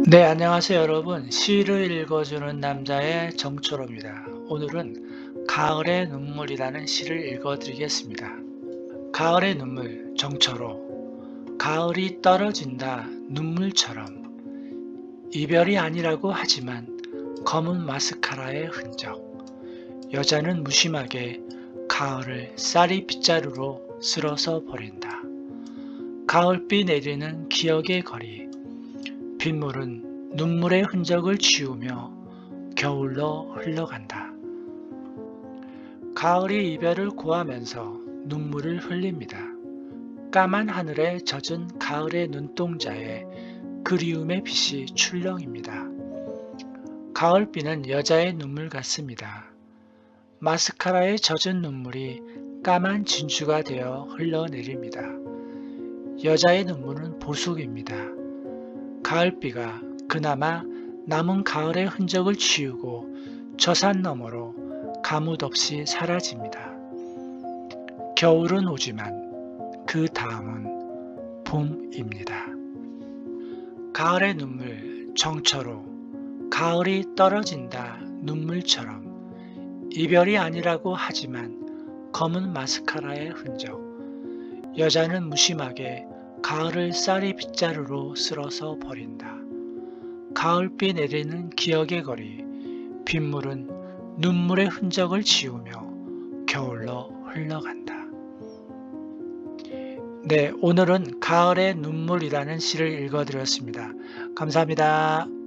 네, 안녕하세요, 여러분. 시를 읽어주는 남자의 정초로입니다. 오늘은 가을의 눈물이라는 시를 읽어드리겠습니다. 가을의 눈물, 정초로. 가을이 떨어진다, 눈물처럼. 이별이 아니라고 하지만 검은 마스카라의 흔적. 여자는 무심하게 가을을 쌀이 빗자루로 쓸어서 버린다. 가을비 내리는 기억의 거리. 빗물은 눈물의 흔적을 지우며 겨울로 흘러간다. 가을이 이별을 고하면서 눈물을 흘립니다. 까만 하늘에 젖은 가을의 눈동자에 그리움의 빛이 출렁입니다. 가을비는 여자의 눈물 같습니다. 마스카라에 젖은 눈물이 까만 진주가 되어 흘러내립니다. 여자의 눈물은 보석입니다. 가을비가 그나마 남은 가을의 흔적을 지우고 저 산 너머로 가뭇 없이 사라집니다. 겨울은 오지만 그 다음은 봄입니다. 가을의 눈물, 정초로. 가을이 떨어진다, 눈물처럼. 이별이 아니라고 하지만 검은 마스카라의 흔적. 여자는 무심하게 가을을 쌀이 빗자루로 쓸어서 버린다. 가을비 내리는 기억의 거리. 빗물은 눈물의 흔적을 지우며 겨울로 흘러간다. 네, 오늘은 가을의 눈물이라는 시를 읽어드렸습니다. 감사합니다.